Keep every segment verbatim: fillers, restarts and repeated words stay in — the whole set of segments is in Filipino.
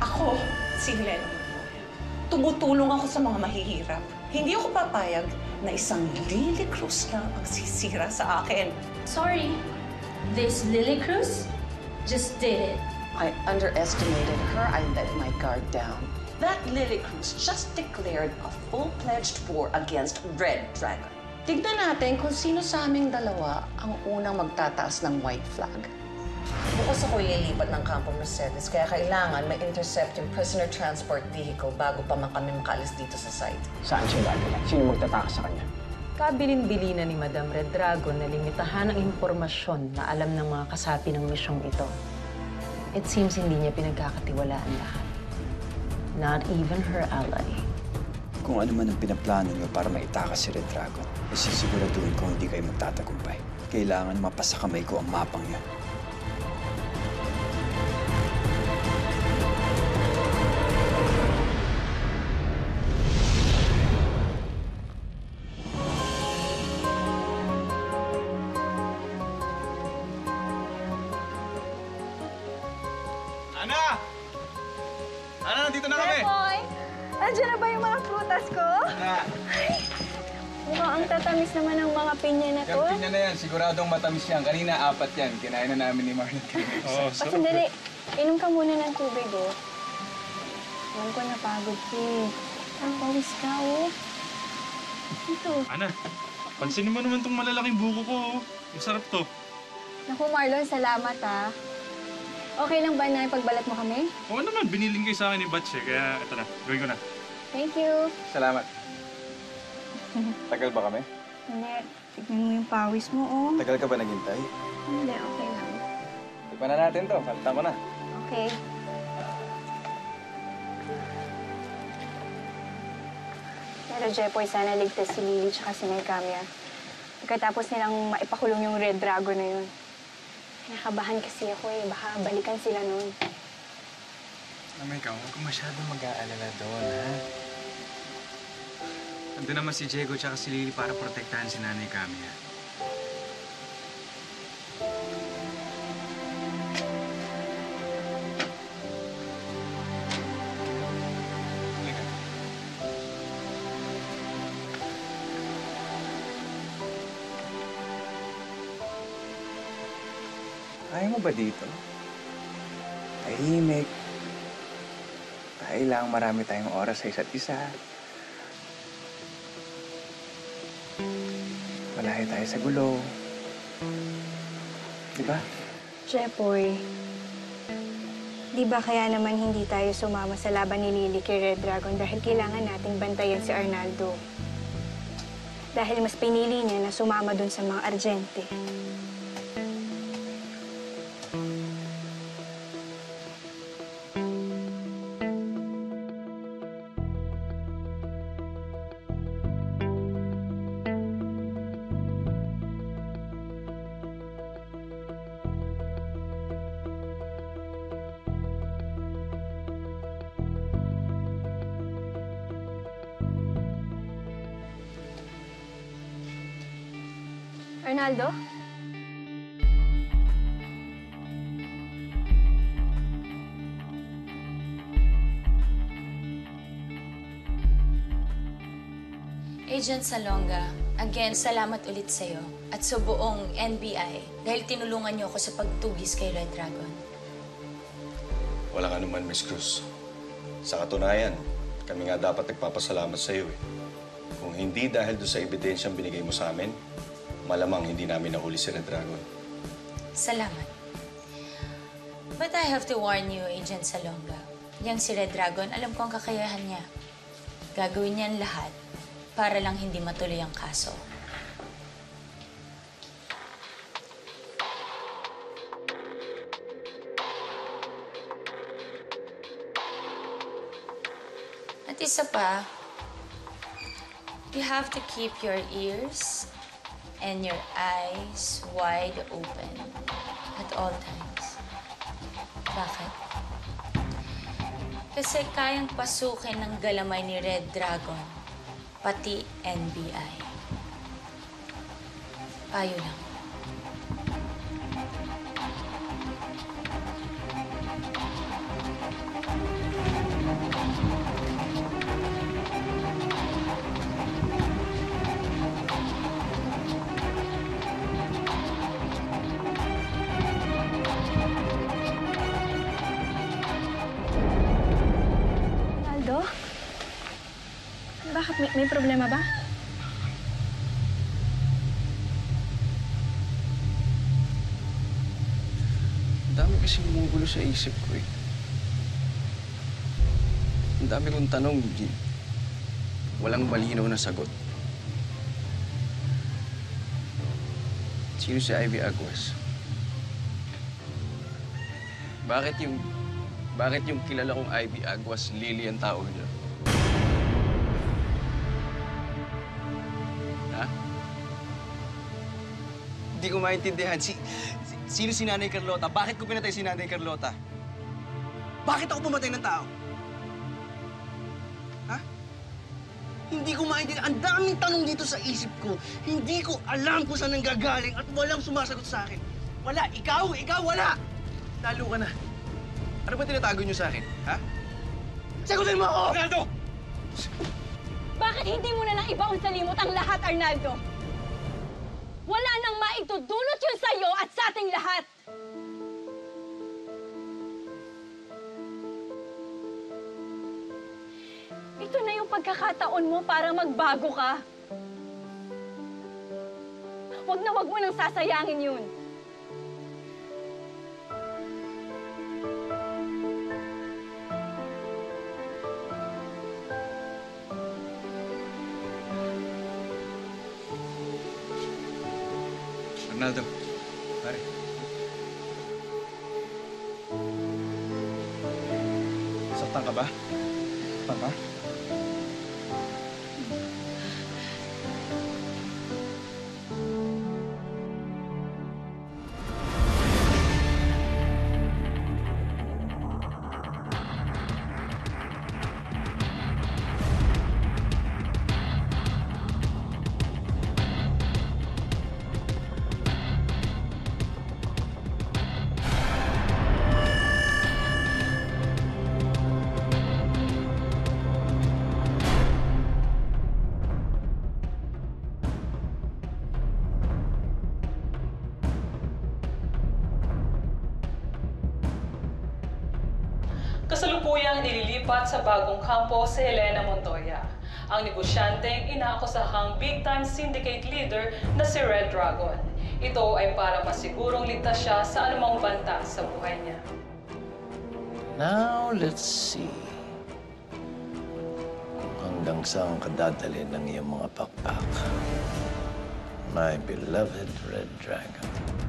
Ako, si Helena Magnolia. Tumutulong ako sa mga mahihirap. Hindi ako papayag na isang Lily Cruz lang ang sisira sa akin. Sorry, this Lily Cruz just did it. I underestimated her. I let my guard down. That Lily Cruz just declared a full-fledged war against Red Dragon. Tignan natin kung sino sa aming dalawa ang unang magtataas ng white flag. Bukas ako ililipat ng Campo Mercedes, kaya kailangan may intercept yung prisoner transport vehicle bago pa man kami makaalis dito sa site. Saan siya dadala? Sino magtatakas sa kanya? Kabilin-bili na ni Madam Red Dragon na limitahan ang impormasyon na alam ng mga kasapi ng misyong ito. It seems hindi niya pinagkakatiwalaan lahat. Not even her ally. Kung ano man ang pinaplano niyo para maitakas si Red Dragon, ay sisiguraduhin ko hindi kayo magtatagumpay. Kailangan mapasa kamay ko ang mapang yan. Ana! Ana, nandito na kami! Boy! Andiyan na ba yung mga prutas ko? Ana! Mukhang ang tatamis naman ng mga pinya na to. Yung pinya na yan, siguradong matamis yan. Kanina, apat yan. Kinain na namin ni Marlon. Oo, O, sandali. Inom ka muna ng tubig, oh. Alam ko napagod ka eh. Ang pawis ka, oh. Ito. Ana, pansinin mo naman tong malalaking buko ko. Oh. Masarap to. Naku, Marlon, salamat, ah. Okay lang ba na ipagbalat mo kami? Oo naman, biniling kayo sa akin ni Batch eh. Kaya ito na, gawin ko na. Thank you. Salamat. Tagal ba kami? Hindi. Tignan mo yung pawis mo, oh. Tagal ka ba naghintay? Hindi, okay lang. Tikman na natin to. Palitan ko na. Okay. Pero, Jepoy, sana ligtas si Lily tsaka si Mercamia. Pagkatapos nilang maipakulong yung Red Dragon na yun. Nakabahan kasi ako eh. Baka balikan sila noon. Mama, ikaw, huwag kang masyadong mag-aalala doon, ha? Ando naman si Diego tsaka si Lily para protektahan si Nanay Camia. Halika. Ayaw mo ba dito? Tahimik. Dahil lang marami tayong oras sa isa't isa. Malayo tayo sa gulo. Di ba? Jepoy, di ba kaya naman hindi tayo sumama sa laban ni Lily kay Red Dragon dahil kailangan nating bantayan si Arnaldo? Dahil mas pinili niya na sumama dun sa mga Argente. Arnaldo? Agent Salonga, again, salamat ulit sa'yo at sa buong N B I dahil tinulungan niyo ako sa pagtugis kay Red Dragon. Walang anuman, Miss Cruz. Sa katunayan, kami nga dapat nagpapasalamat sa iyo eh. Kung hindi dahil doon sa ebidensyang binigay mo sa amin, malamang hindi namin nahuli si Red Dragon. Salamat. But I have to warn you, Agent Salonga. Yang si Red Dragon, alam ko ang kakayahan niya. Gagawin niya ang lahat para lang hindi matuloy ang kaso. At isa pa, you have to keep your ears and your eyes wide open at all times. Bakit? Kasi kayang pasukin ng galamay ni Red Dragon, pati N B I. Payo lang. Bakit? May problema ba? Ang dami kasing bumugulo sa isip ko eh. Ang dami kong tanong, di, walang malinaw na sagot. Sino si Ivy Aguas? Bakit yung... Bakit yung kilala kong Ivy Aguas, Lily ang tao niya? Ha? Hindi ko maintindihan. Si, si, sino si Nanay Carlota? Bakit ko pinatay si Nanay Carlota? Bakit ako pumatay ng tao? Ha? Hindi ko maintindihan. Ang daming tanong dito sa isip ko. Hindi ko alam kung saan nanggagaling at walang sumasagot sa akin. Wala. Ikaw, ikaw, wala! Lalo ka na. Ano ba tinatago niyo sa akin, ha? Sagutin mo ako! Arnaldo! Bakit hindi mo na lang ibaon sa limot ang lahat, Arnaldo? Wala nang maitudulot yun sa'yo at sa ating lahat! Ito na yung pagkakataon mo para magbago ka. Huwag na huwag mo nang sasayangin yun. Arnaldo, pare. Saktan ka ba? Saktan ka? Kasalukuyang nililipat sa bagong kampo si Helena Montoya, ang negosyanteng inaakusahang big-time syndicate leader na si Red Dragon. Ito ay para masigurong ligtas siya sa anumang banta sa buhay niya. Now, let's see. Kung hanggang saan ka dadalhin ng iyong mga pakpak. My beloved Red Dragon.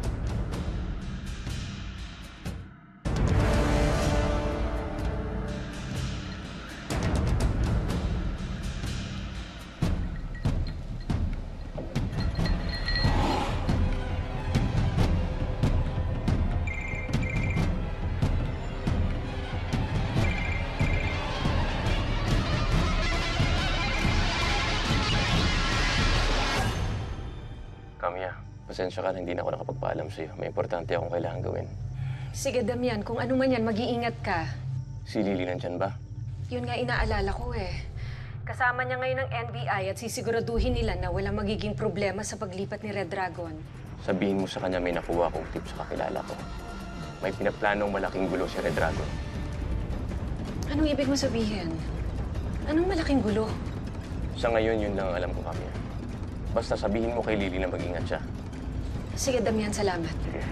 Kamya, pasensya ka na hindi na ako nakapagpaalam sa'yo. May importante akong kailangan gawin. Sige, Damian. Kung ano man yan, mag-iingat ka. Si Lily nandyan ba? Yun nga inaalala ko eh. Kasama niya ngayon ng N B I at sisiguraduhin nila na walang magiging problema sa paglipat ni Red Dragon. Sabihin mo sa kanya may nakuha akong tip sa kakilala ko. May pinaplanong malaking gulo si Red Dragon. Anong ibig mo sabihin? Anong malaking gulo? Sa ngayon, yun lang ang alam ko, Kamya. Basta sabihin mo kay Lily na mag-ingat siya. Sige, Damian. Salamat. Sige.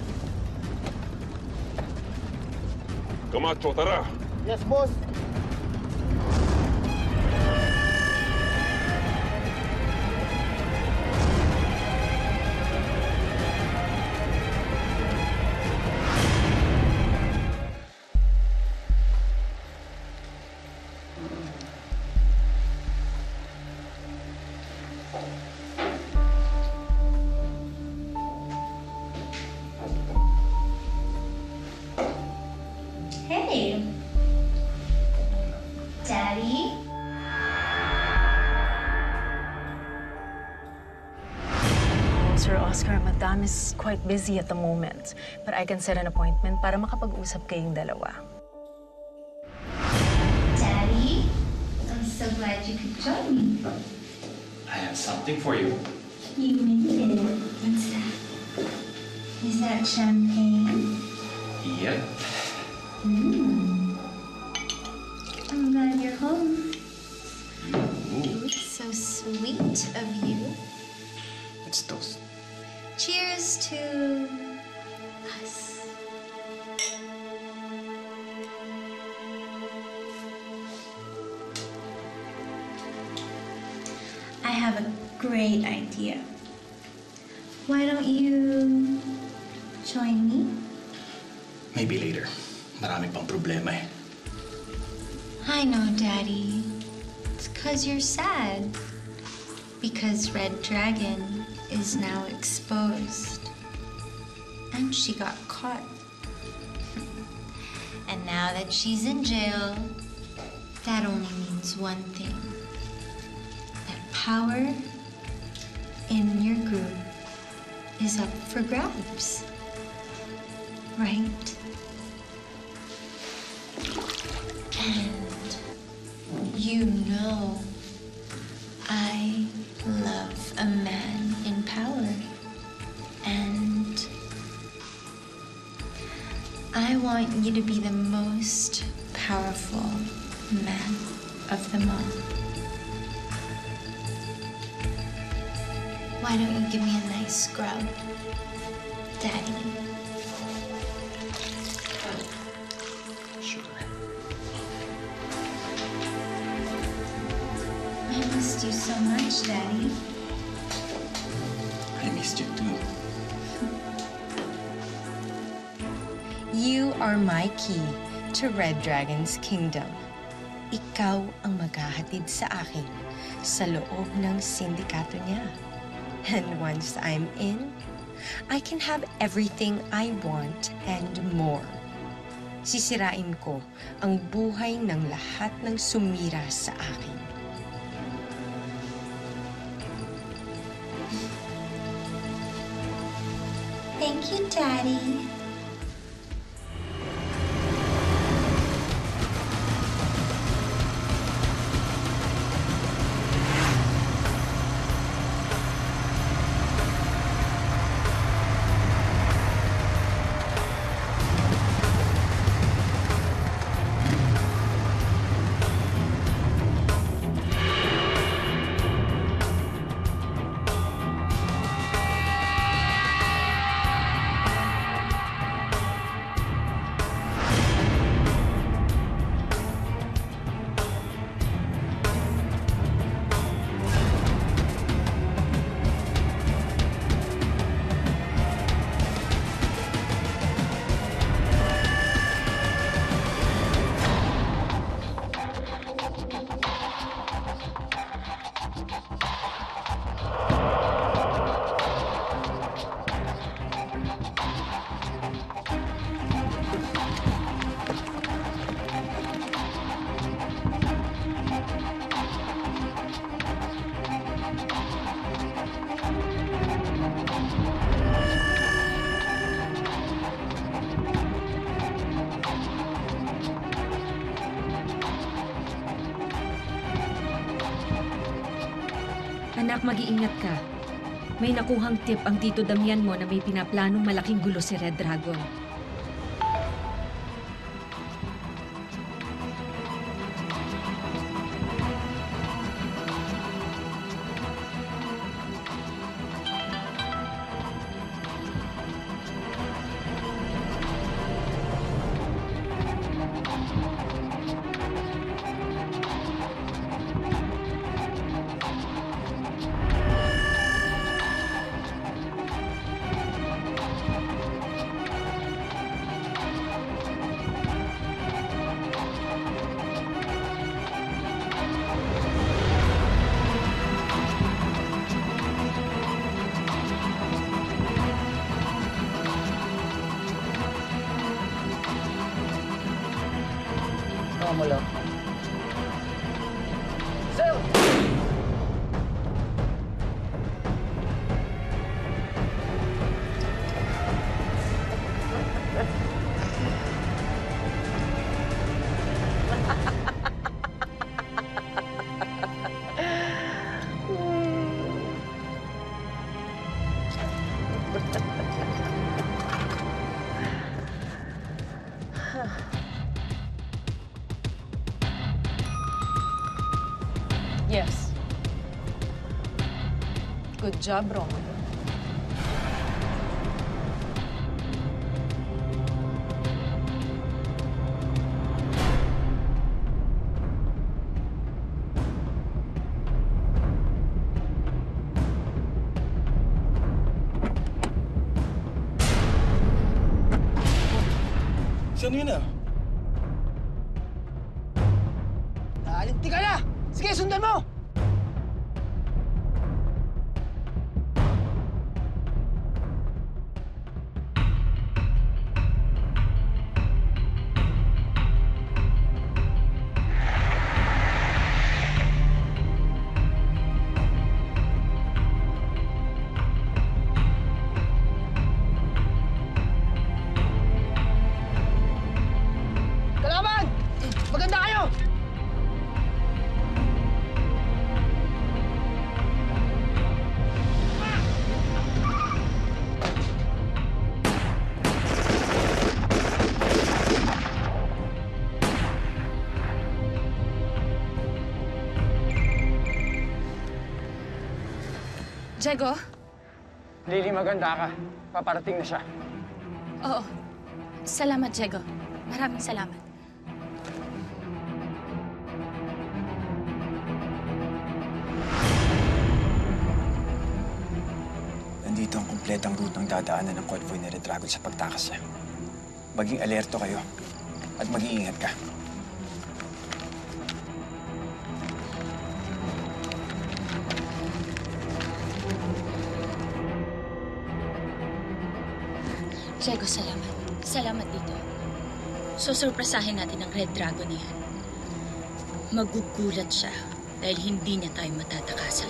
Camacho, tara! Yes, boss. Hey! Daddy? Sir Oscar, Madam is quite busy at the moment. But I can set an appointment para makapag-usap kayong dalawa. Daddy? I'm so glad you could join me. I have something for you. You made it. What's that? Is that champagne? Yep. Mm. I'm glad you're home. Ooh. Oops. sweet of you. Let's toast. Cheers to us. I have a great idea. Why don't you join me? Maybe later. Marami pang problema eh. I know, Daddy. It's because you're sad. Because Red Dragon is now exposed. And she got caught. And now that she's in jail, that only means one thing. That power in your group is up for grabs. Right? And you know I love a man in power. And I want you to be the most powerful man of them all. Why don't you give me a nice scrub, Daddy? Sure. I missed you so much, Daddy. I missed you too. You are my key to Red Dragon's kingdom. Ikaw ang maghahatid sa akin sa loob ng sindikato niya. And once I'm in, I can have everything I want and more. Sisirain ko ang buhay ng lahat ng sumira sa akin. Thank you, Daddy. Anak, mag-iingat ka. May nakuhang tip ang Tito Damian mo na may pinaplanong malaking gulo si Red Dragon. Romulo. Zil! Good job, Romulo. Sino yun ah? Naalinti ka na! Sige, sundan mo! Kalaban! Maganda kayo! Diego? Lily, maganda ka. Paparating na siya. Oo. Salamat, Diego. Maraming salamat. Nandito ang kumpletang route ng dadaanan ng convoy ni Red Dragon sa pagtakas niya. Maging alerto kayo at mag-iingat ka. Diego, salamat. Salamat dito. Susurpresahin natin ang Red Dragon na yan. Magugulat siya dahil hindi niya tayo matatakasan.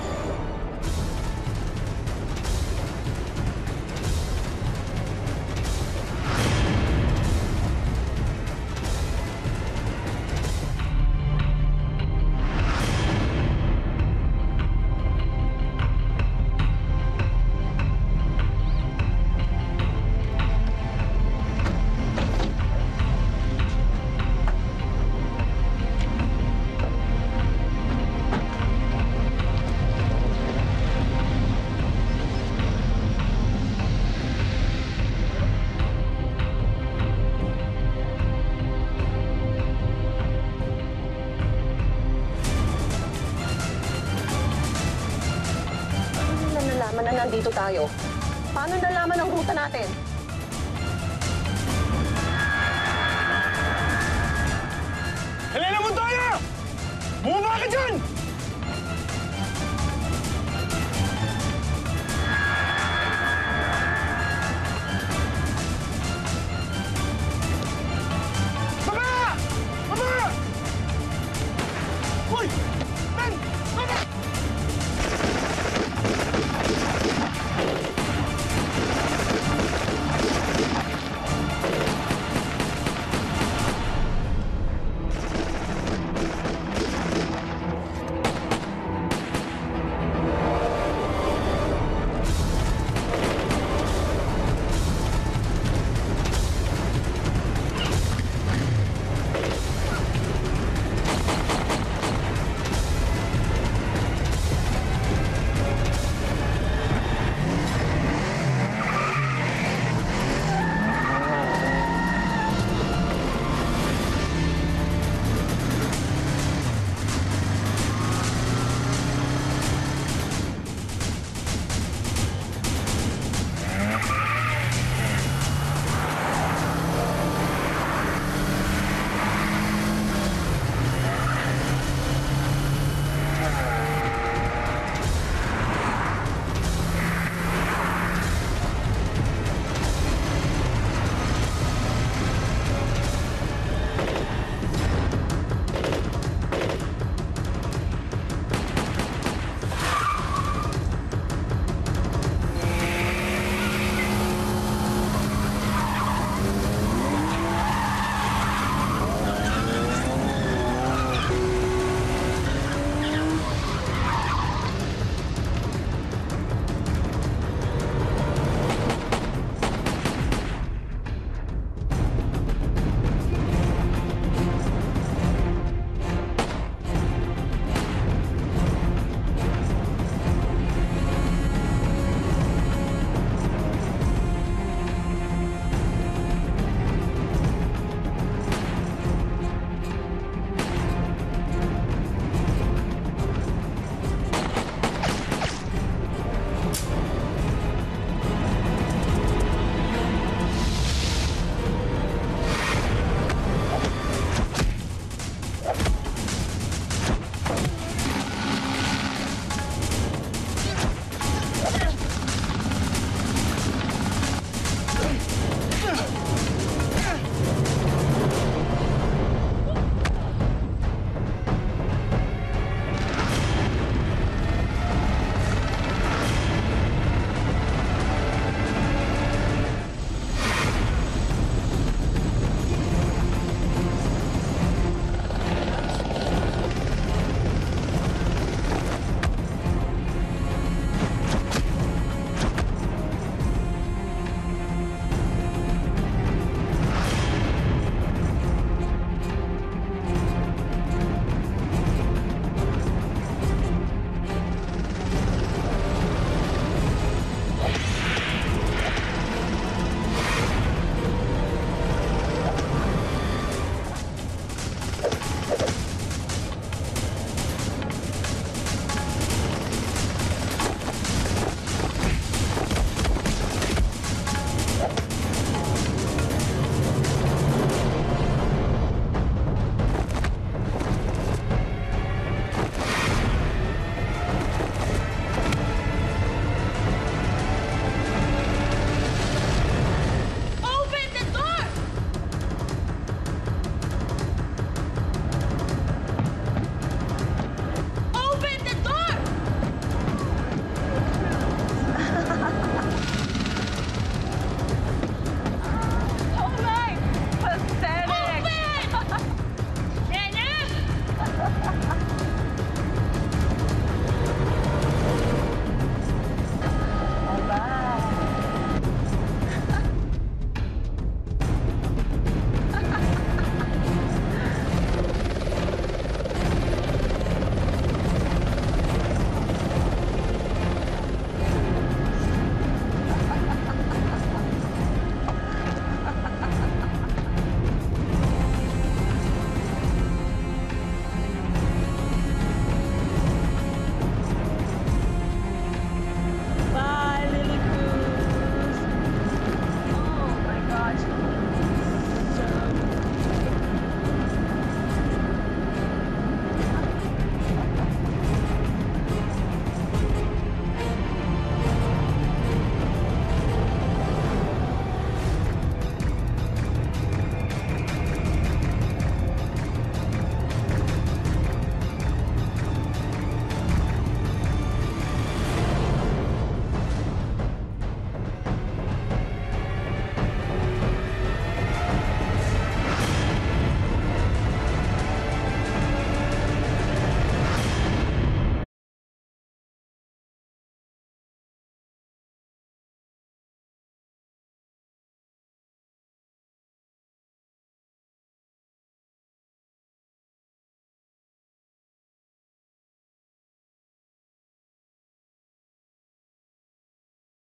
Nalaman na nandito tayo. Paano nalaman ang ruta natin? Helena Montoya! Bumaba ka dyan!